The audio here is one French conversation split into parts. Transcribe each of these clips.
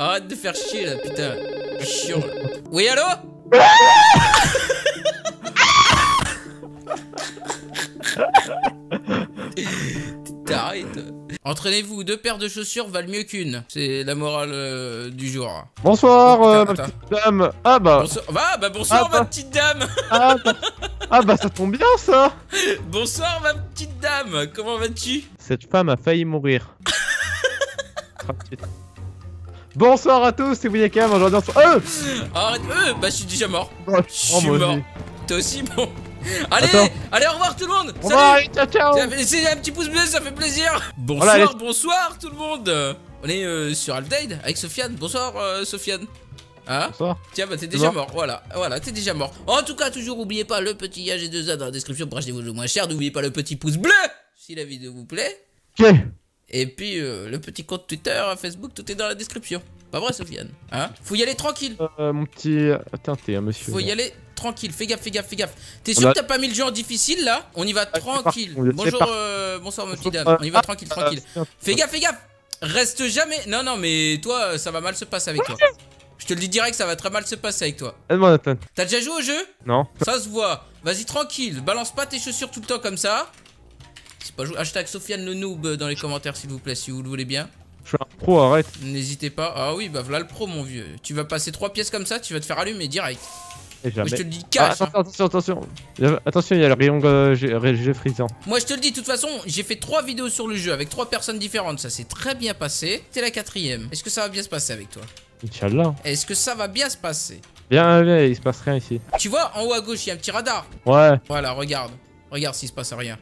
Arrête de faire chier là, putain. Chiant. Oui, allô? T'arrêtes. Entraînez-vous, 2 paires de chaussures valent mieux qu'une. C'est la morale du jour. Bonsoir, ma petite dame. Ah bah. Bonsoir ma petite dame. Ah bah ça tombe bien ça. Bonsoir ma petite dame. Comment vas-tu? Cette femme a failli mourir. Bonsoir à tous, c'est William. Aujourd'hui Arrête, bah je suis déjà mort. Je suis moi mort. aussi. Toi aussi, bon. Allez, Attends. allez, au revoir tout le monde. Au revoir, allez, ciao ciao. C'est un petit pouce bleu, ça fait plaisir. Bonsoir, Voilà, bonsoir tout le monde. On est sur Half-Dead avec Sofiane. Bonsoir Sofiane. Hein? Bonsoir. Tiens, bah t'es déjà mort. Voilà, t'es déjà mort. En tout cas, toujours oubliez pas le petit AG2A dans la description pour acheter vos jeux moins chers. N'oubliez pas le petit pouce bleu si la vidéo vous plaît. Ok. Et puis le petit compte Twitter, Facebook, tout est dans la description. Pas vrai, Sofiane? Hein? Faut y aller tranquille. Mon petit. Attends, t'es un monsieur. Faut y aller tranquille. Fais gaffe, fais gaffe, fais gaffe. T'es sûr que t'as pas mis le jeu en difficile là? On y va tranquille. Bonjour, bonsoir, ma petite dame. On y va tranquille, tranquille. Fais gaffe, fais gaffe. Reste jamais. Non, non, mais toi, ça va mal se passer avec toi. Je te le dis direct, ça va très mal se passer avec toi. Aide-moi, Nathan. T'as déjà joué au jeu? Non. Ça se voit. Vas-y, tranquille. Balance pas tes chaussures tout le temps comme ça. C'est pas joué. Hashtag Sofiane le noob dans les commentaires, s'il vous plaît, si vous le voulez bien. Je suis un pro, arrête. N'hésitez pas. Ah oui, bah voilà le pro, mon vieux. Tu vas passer 3 pièces comme ça, tu vas te faire allumer direct. Et jamais. Moi, je te le dis cash. Attention, attention. Attention, il y a le rayon jeu frisant. Moi, je te le dis, de toute façon, j'ai fait 3 vidéos sur le jeu avec 3 personnes différentes. Ça s'est très bien passé. T'es la 4ème. Est-ce que ça va bien se passer avec toi? Inch'Allah. Est-ce que ça va bien se passer? Viens, viens, il se passe rien ici. Tu vois, en haut à gauche, il y a un petit radar. Ouais. Voilà, regarde. Regarde s'il se passe rien.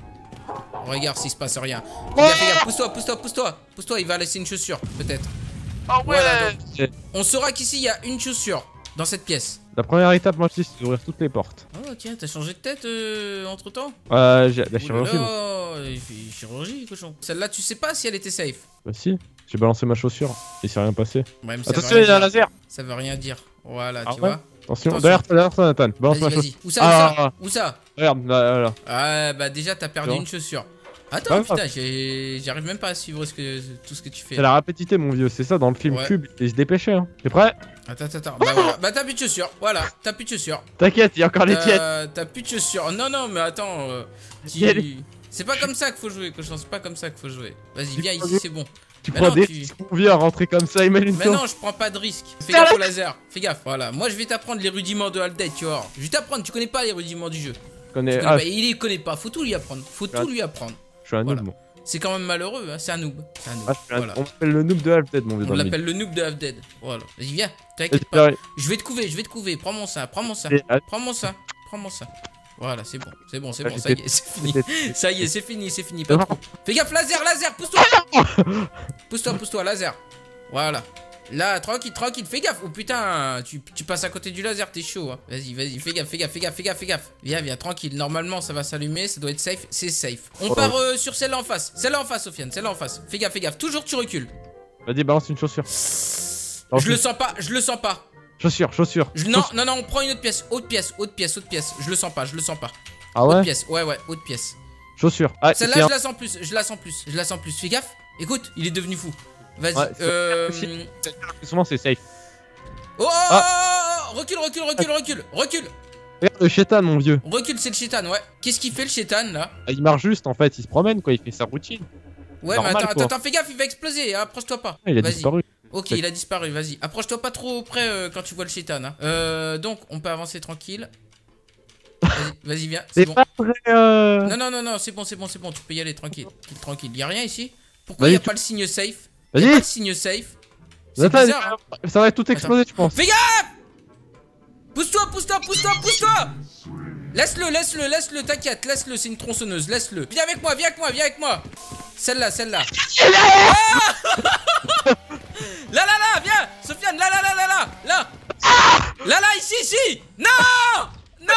Regarde s'il se passe rien. Fais gaffe, pousse-toi, pousse-toi, pousse-toi. Pousse-toi, il va laisser une chaussure, peut-être. Oh ouais. Voilà, donc, on saura qu'ici, il y a une chaussure dans cette pièce. La première étape, moi, c'est d'ouvrir toutes les portes. Oh, tiens, t'as changé de tête entre temps? J'ai la chirurgie. Oh, il fait chirurgie, cochon. Celle-là, tu sais pas si elle était safe. Bah si, j'ai balancé ma chaussure. Il s'est rien passé. Ouais, attention, il y a un laser. Ça veut rien dire. Voilà, ah tu ouais vois. Attention, derrière toi, Nathan. Balance ma chaussure. Où ça? Où ça? Regarde, là. Ah, bah déjà, t'as perdu une chaussure. Attends, putain, j'arrive même pas à suivre tout ce que tu fais. C'est la rapidité, mon vieux, c'est ça, dans le film Cube, il se dépêchait, hein. T'es prêt? Attends. Bah voilà, bah t'as plus de chaussures, voilà, t'as plus de chaussures. T'inquiète, il y a encore les tiennes. T'as plus de chaussures. Non, mais attends. C'est pas comme ça qu'il faut jouer, cochon, c'est pas comme ça qu'il faut jouer. Vas-y, viens ici, c'est bon. Tu prends des risques, mon vieux, à rentrer comme ça, imagine-toi. Mais non, je prends pas de risque. Fais gaffe au laser, fais gaffe, voilà. Moi, je vais t'apprendre les rudiments de Half-Dead, tu vois. Je vais t'apprendre, tu connais pas les rudiments du jeu. Il les connaît pas, faut tout lui apprendre. Faut tout lui apprendre. Je suis un noob, moi. C'est quand même malheureux, hein. C'est un noob. Voilà. On l'appelle le noob de Half-Dead, mon vieux. On l'appelle le noob de Half-Dead. Voilà. Vas-y, viens. T'inquiète pas. Je vais te couver, Prends mon sein. Voilà, c'est bon. Ça y est, c'est fini. Ça y est, c'est fini. Pas trop. Fais gaffe, laser, pousse-toi. Pousse-toi, laser. Voilà. Là, tranquille. Fais gaffe. Oh putain, tu passes à côté du laser, t'es chaud. Hein. Vas-y. Fais gaffe. Viens, tranquille. Normalement, ça va s'allumer. Ça doit être safe. C'est safe. On part sur celle-là en face. Celle-là en face, Sofiane. Celle-là en face. Fais gaffe. Toujours, tu recules. Vas-y, balance une chaussure. Je le sens pas. Chaussure. Non, on prend une autre pièce. Autre pièce. Je le sens pas. Ah ouais? Autre pièce. Ouais, autre pièce. Chaussure. Celle-là, je la sens plus. Fais gaffe. Écoute, il est devenu fou. Vas-y. Souvent, c'est safe. Oh, recule. Regarde le chétan, mon vieux. Recule, c'est le chétan, ouais. Qu'est-ce qu'il fait, le chétan, là? Il marche juste, en fait. Il se promène, quoi. Il fait sa routine. Ouais, mais attends, fais gaffe, il va exploser. Approche-toi pas. Il a disparu. Ok, il a disparu, vas-y. Approche-toi pas trop près quand tu vois le chétan. Hein. Donc, on peut avancer tranquille. Vas-y, viens. C'est bon. Pas vrai. Non, c'est bon. Tu peux y aller tranquille. Y'a rien ici? Pourquoi y'a pas le signe safe? Y'a pas le signe safe. C'est bizarre. Hein. Ça va tout exploser, je pense. Fais gaffe! Pousse-toi! Laisse-le, t'inquiète, laisse-le, c'est une tronçonneuse, laisse-le. Viens avec moi. Celle-là. Là, viens! Sofiane, là, ici! Non!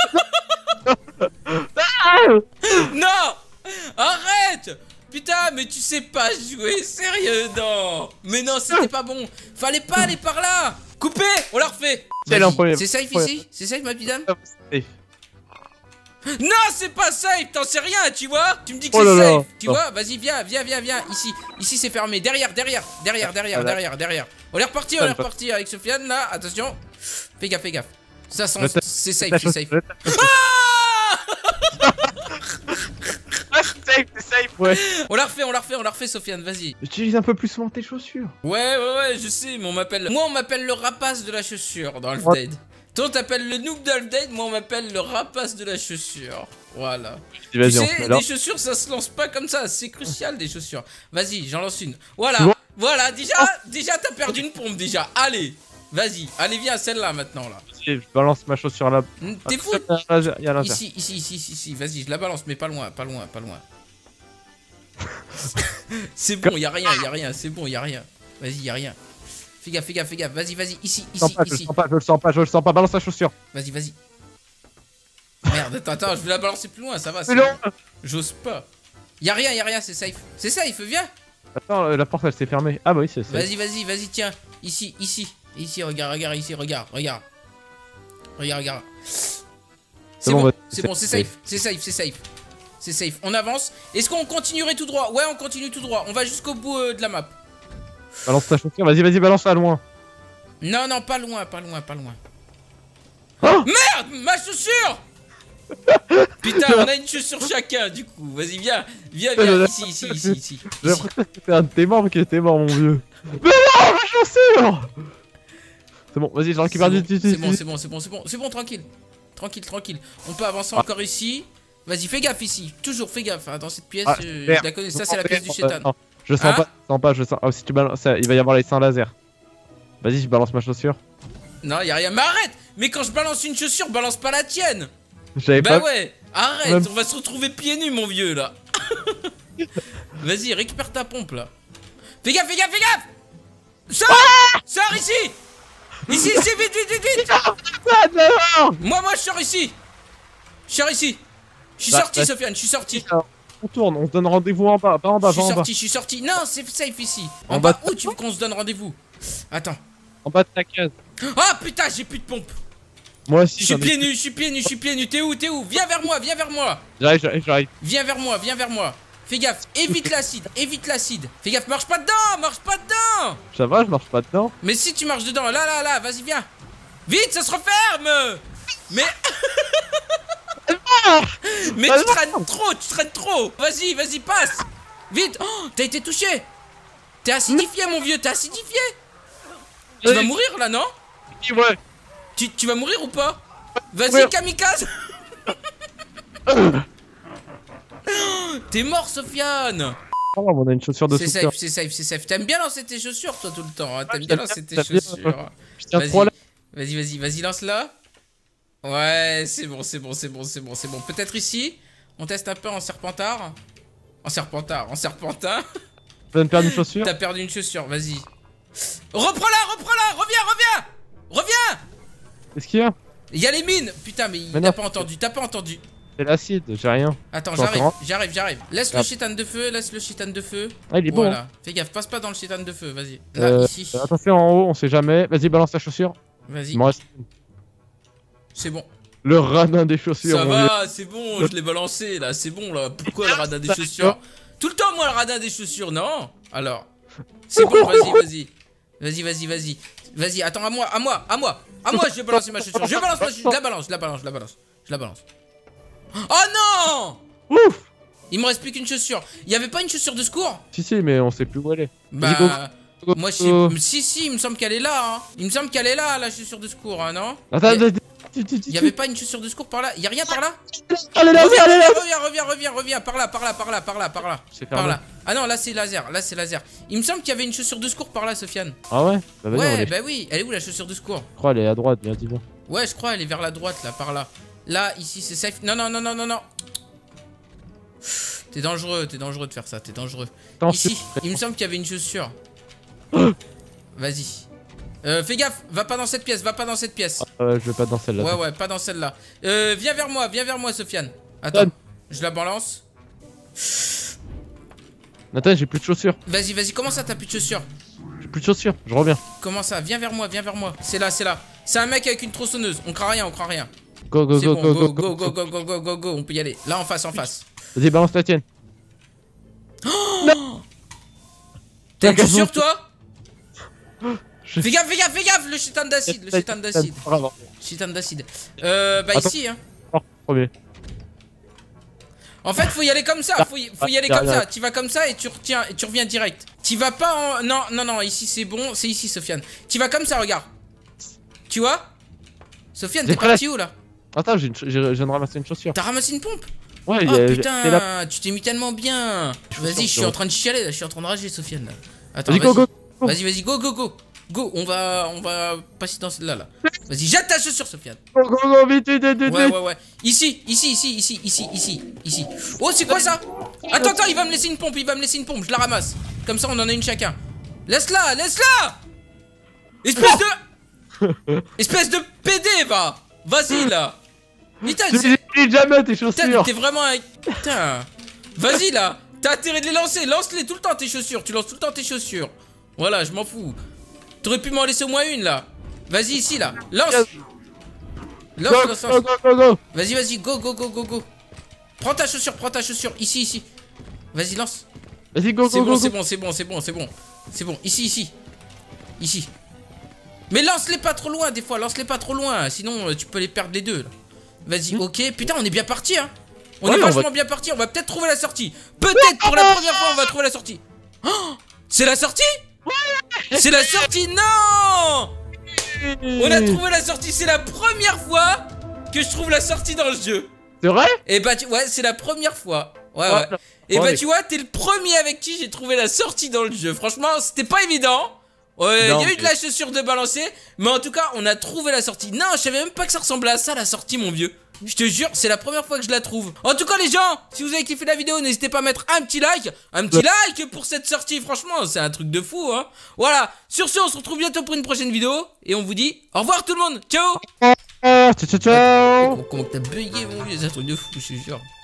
Non! Arrête! Putain, mais tu sais pas jouer, sérieux, non! Mais non, c'était pas bon! Fallait pas aller par là! Coupé! On la refait! C'est safe ici? C'est safe, ma petite dame? Non, c'est pas safe, t'en sais rien, tu vois. Tu me dis que Oh là c'est là. safe, tu vois. Vas-y, viens. Ici c'est fermé. Derrière. On est reparti avec Sofiane, là. Attention. Fais gaffe. Ça sent... C'est safe. C'est safe, ouais. On la refait, Sofiane, vas-y. Utilise un peu plus souvent tes chaussures. Ouais, je sais, mais on m'appelle le rapace de la chaussure dans Half-Dead. Toi, on t'appelle le noob d'Half-Dead, moi, on m'appelle le rapace de la chaussure. Voilà. Tu sais, des chaussures, ça se lance pas comme ça, c'est crucial, des chaussures. Vas-y, j'en lance une. Voilà, déjà, t'as perdu une pompe, déjà. Allez, vas-y, viens, celle-là, maintenant, là. Je balance ma chaussure là. T'es fou? Il y a laser. Ici, vas-y, je la balance, mais pas loin. C'est bon, y'a rien, c'est bon, y'a rien. Vas-y, y'a rien. Fais gaffe, vas-y, ici. Je le sens pas, balance la chaussure. Vas-y. Merde, attends, je vais la balancer plus loin, ça va. Mais non. J'ose pas. Y'a rien, c'est safe. C'est safe, viens. Attends, la porte elle s'est fermée. Ah bah oui, c'est safe. Vas-y, tiens. Ici, regarde, ici, regarde. C'est bon, c'est safe. On avance. Est-ce qu'on continuerait tout droit? Ouais, on continue tout droit. On va jusqu'au bout de la map. Balance ta chaussure, vas-y, balance-la loin. Non, pas loin. Oh merde, ma chaussure. Putain, on a une chaussure chacun, du coup. Vas-y, viens, ici. J'ai l'impression que c'était un de tes membres qui était mort, mon vieux. Mais non, ma chaussure. C'est bon, vas-y, je récupère du... C'est bon, tranquille. On peut avancer encore ici. Vas-y, fais gaffe ici. Toujours fais gaffe, hein, dans cette pièce. Je la connais, ça c'est la pièce du chétan. Je sens pas. Ah, si tu balances, il va y avoir les seins laser. Vas-y, je balance ma chaussure. Non, y'a rien. Mais arrête. Mais quand je balance une chaussure, balance pas la tienne. Bah ouais, arrête, on va se retrouver pieds nus, mon vieux, là. Vas-y, récupère ta pompe, là. Fais gaffe. Sors ici. Ici, vite. Moi, je sors ici. Je suis sorti, Sofiane, je suis sorti. On tourne, on se donne rendez-vous en bas, pas en bas, Je suis sorti. Non, c'est safe ici. En bas, où tu veux qu'on se donne rendez-vous? Attends. En bas de ta case. Ah putain, j'ai plus de pompe. Moi aussi. Je suis pieds nus. T'es où? Viens vers moi. J'arrive. Viens vers moi. Fais gaffe, évite l'acide. Fais gaffe, marche pas dedans. Ça va, je marche pas dedans. Mais si tu marches dedans, là, vas-y, viens. Vite, ça se referme. Mais... Mais tu traînes trop. Vas-y, passe. Vite. Oh, t'as été touché. T'es acidifié, mon vieux, Tu vas mourir, là, non? Ouais. Tu vas mourir ou pas? Vas-y, kamikaze. T'es mort, Sofiane. Oh, on a une chaussure de C'est safe. T'aimes bien lancer tes chaussures, toi, tout le temps. Hein. T'aimes bien lancer tes chaussures. Vas-y, lance-la. Ouais, c'est bon. Peut-être ici. On teste un peu en serpentin. Tu viens de perdre une chaussure? T'as perdu une chaussure, vas-y. Reprends-la. Reviens. Qu'est-ce qu'il y a? Il y a les mines. Putain, mais t'as pas entendu. C'est l'acide, j'ai rien. Attends, j'arrive. Laisse le chétan de feu. Ah, il est bon. Voilà. Fais gaffe, passe pas dans le chétan de feu, vas-y. Là, ici. Attention en haut, on sait jamais. Vas-y, balance ta chaussure. Vas-y. C'est bon. Le radin des chaussures. Ça va, c'est bon, je l'ai balancé là, c'est bon là. Pourquoi le radin des chaussures? Tout le temps, moi, le radin des chaussures, non? Alors. C'est bon, vas-y. Vas-y, attends, à moi, je vais balancer ma chaussure. Je la balance. Oh non! Ouf! Il me reste plus qu'une chaussure. Il y avait pas une chaussure de secours? Si, mais on sait plus où elle est. Bah. Moi, si, il me semble qu'elle est là, hein. Il me semble qu'elle est là, la chaussure de secours, hein, non? Attends, il y avait pas une chaussure de secours par là? Il y a rien par là? Reviens, par là. Ah non, là c'est laser. Il me semble qu'il y avait une chaussure de secours par là, Sofiane. Ah ouais? Ouais, bah oui. Elle est où la chaussure de secours? Je crois elle est à droite, bien dis-moi. Ouais, je crois elle est vers la droite, là, par là. Là, ici, c'est safe. Non. T'es dangereux de faire ça, t'es dangereux. Ici, il me semble qu'il y avait une chaussure. Vas-y. Fais gaffe, va pas dans cette pièce. Je vais pas dans celle-là. Ouais, pas dans celle-là. Viens vers moi, Sofiane. Attends, je la balance. Nathan, j'ai plus de chaussures. Vas-y, comment ça t'as plus de chaussures? J'ai plus de chaussures, je reviens. Comment ça? Viens vers moi. C'est là. C'est un mec avec une tronçonneuse. On craint rien. Go, go, C'est go, bon, go, go, go, go, go, go, go, go, go, go, on peut y aller. Là, en face, en face. Vas-y, balance la tienne. T'as une Regarde, chaussure, toi? Je- Fais gaffe, fais gaffe, fais gaffe, le chétan d'acide, le chétan d'acide. Bravo. Chétan d'acide. Bah Attends. ici, hein. Oh, premier. En fait, faut y aller comme ça, faut y aller comme ça. Tu vas comme ça et tu retiens, et tu reviens direct. Tu vas pas en... Non, non, non, ici c'est bon, c'est ici, Sofiane. Tu vas comme ça, regarde. Tu vois? Sofiane, t'es parti où, là? Attends, je viens de ramasser une chaussure. T'as ramassé une pompe? Ouais, Oh t'es putain, là. tu t'es mis tellement bien. Vas-y, je suis en train de chialer, là, je suis en train de rager, Sofiane, là. Attends, Vas-y, go, go. vas-y, vas-y, go, go, go. Go, on va passer dans celle-là, là. Vas-y, jette ta chaussure, Sofiane. Go, go, go, vite, vite, vite, vite. Ouais, ouais, ouais. Ici. Oh, c'est quoi ça? Attends, attends, il va me laisser une pompe, je la ramasse. Comme ça, on en a une chacun. Laisse-la, laisse-la. Espèce de PD, va. Vas-y, là. Putain, Tu les utilises jamais, tes putain, chaussures. t'es vraiment un... Putain. Vas-y, là. T'as intérêt de les lancer. Lance-les tout le temps, tes chaussures. Tu lances tout le temps tes chaussures. Voilà, je m'en fous. T'aurais pu m'en laisser au moins une, là. Vas-y, ici, là. Lance. Lance. Go, go, go, go. Vas-y, vas-y, go, go, go, go, go. Prends ta chaussure, ici. Vas-y, lance. Vas-y, go, C'est go, bon, go. c'est bon, c'est bon, c'est bon, c'est bon. C'est bon, ici. Mais lance-les pas trop loin, des fois, lance-les pas trop loin. Sinon, tu peux les perdre les deux. là. Vas-y, ok. Putain, on est bien parti, hein. On est vachement bien parti. On va peut-être trouver la sortie. Peut-être pour la première fois, on va trouver la sortie. Oh, c'est la sortie? C'est la sortie, non! On a trouvé la sortie, c'est la première fois que je trouve la sortie dans le jeu. C'est vrai? Et bah ouais, c'est la première fois. Ouais. Et bah tu vois, t'es le premier avec qui j'ai trouvé la sortie dans le jeu. Franchement, c'était pas évident. Ouais, il y a eu de la chaussure de balancer, mais en tout cas, on a trouvé la sortie. Non, je savais même pas que ça ressemblait à ça, la sortie, mon vieux. Je te jure, c'est la première fois que je la trouve. En tout cas, les gens, si vous avez kiffé la vidéo, n'hésitez pas à mettre un petit like. Un petit like pour cette sortie, franchement, c'est un truc de fou, hein. Voilà, sur ce, on se retrouve bientôt pour une prochaine vidéo. Et on vous dit au revoir tout le monde. Ciao. Ciao, ciao, ciao. Comment que t'as bugué, mon vieux, c'est un truc de fou, je te jure.